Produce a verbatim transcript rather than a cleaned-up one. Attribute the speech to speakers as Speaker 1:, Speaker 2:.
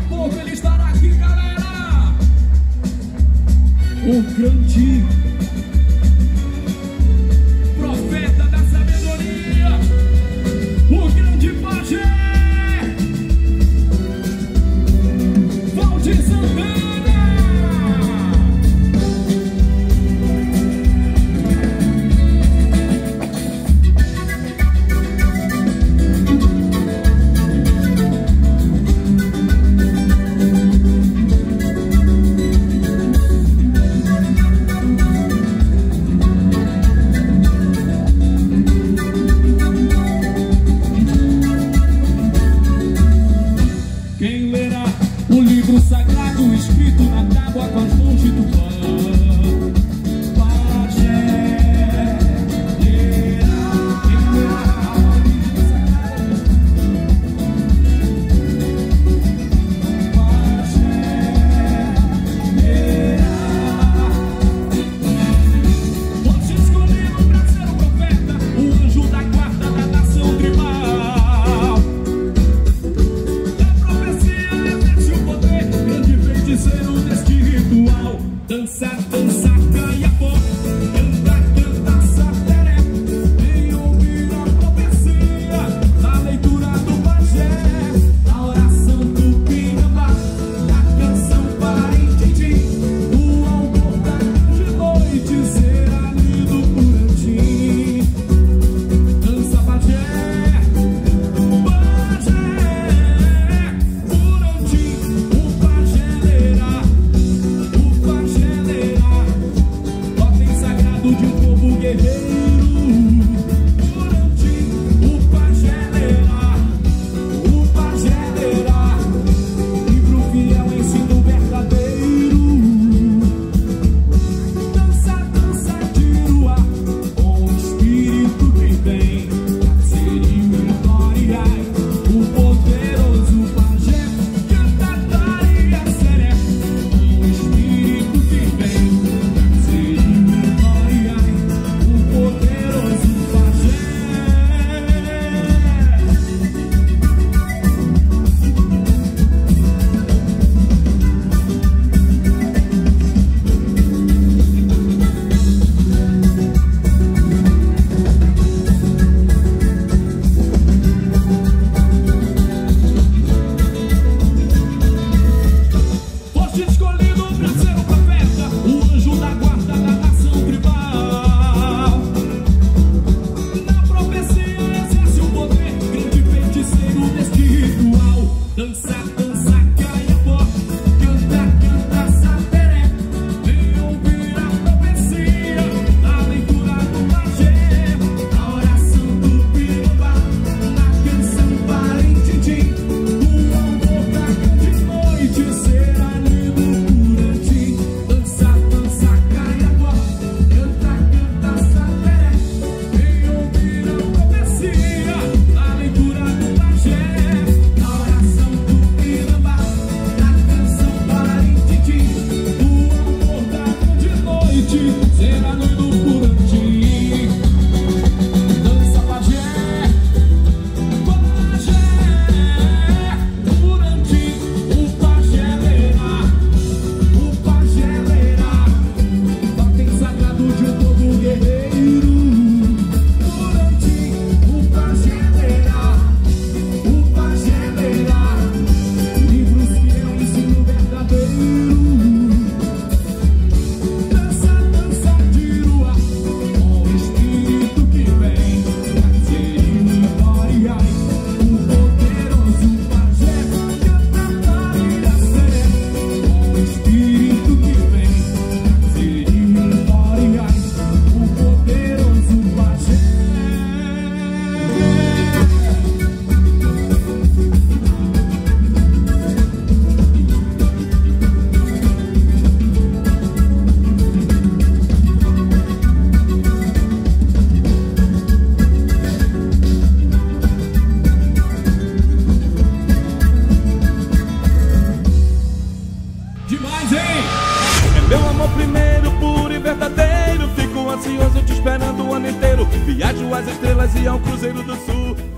Speaker 1: pouco ele estará aqui, galera. O grande profeta da sabedoria, o grande pajé, Valdir Santana. Quem lerá o livro sagrado escrito na tábua com as mãos de Tupã? Pajé lerá. Quem lerá o livro sagrado? Pajé lerá. Foste escolhido para ser o profeta, o anjo da guarda da nação tribal. Ser um deste ritual. Dança, dança, ganha pó. Canta, canta, sateré. Vem ouvir a profecia da leitura do pajé, da oração do Pinambá, da canção Parintintim. O albor da grande noite será lido por Antim. Dança, pajé, pajé, por Antim. O pajé de um povo guerreiro, por Antim, o pajé lerá, o pajé lerá, livro fiel, ensino verdadeiro. Dança, dança, tiruá, com o espírito que vem, cacerio e gloriai, o poderoso pajé, canta, daria, seré, com o espírito que vem, cacerio e gloriai, o poderoso pajé. Foste escolhido para ser o profeta, o anjo da guarda da nação tribal. Na profecia exerce o poder, grande feiticeiro deste ritual. Dança, dança, caia pó. Canta, canta, sateré. Vem ouvir a profecia da leitura do pajé, da oração do Pinambá, na canção Parintintim. O albor da grande noite será lido por Antim. Dança, dança, caia pó. Canta, canta, sateré. Vem ouvir a profecia da leitura do pajé, da oração do Pinambá, na canção Parintintim. O albor da grande noite será lido por Antim. Dança, pajé, pajé, por Antim. O pajé lerá, o pajé lerá, totem sagrado de um povo guerreiro. Por Antim, o pajé lerá, o pajé lerá, livros fiel, ensino verdadeiro. Dança, dança, tiruá, com o espírito que vem, cacerio e gloriai, o poderoso pajé, canta, daria, seré, com o espírito que vem, cacerio e gloriai, o poderoso pajé. Demais, hein?
Speaker 2: É meu amor primeiro, puro e verdadeiro. Fico ansioso te esperando o ano inteiro. Viajo às estrelas e ao Cruzeiro do Sul.